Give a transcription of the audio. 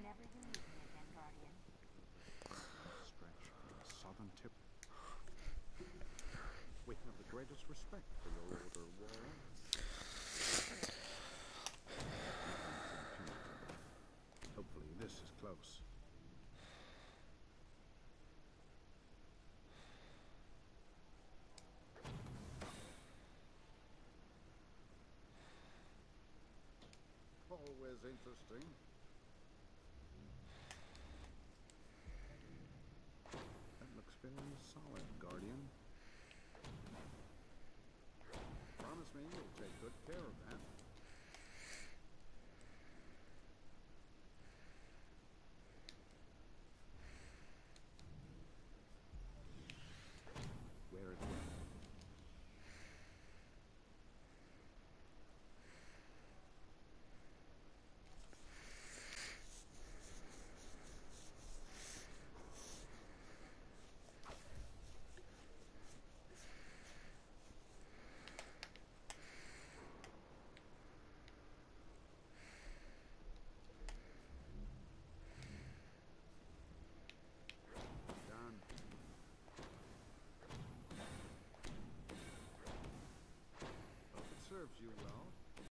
never you need me again, Guardian. Stretch from the southern tip. We have the greatest respect for your order, Warren. Hopefully this is close. Always interesting.